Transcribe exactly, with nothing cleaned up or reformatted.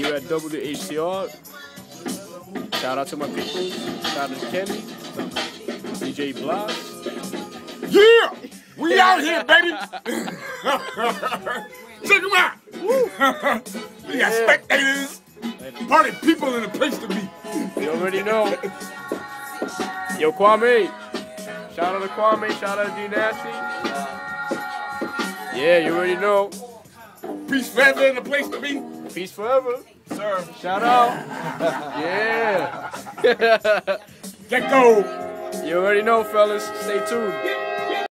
here at W H C R. Shout out to my people. Shout out to Kenny, D J Blas. Yeah! We out here, baby! Check them out! We got Yeah. spectators, party people in the place to be. You already know. Yo, Kwame. Shout out to Kwame. Shout out to D Nasty. Yeah, you already know. Peace forever in the place to be. Peace forever. Sir. Shout out. Yeah. Get go. You already know, fellas. Stay tuned.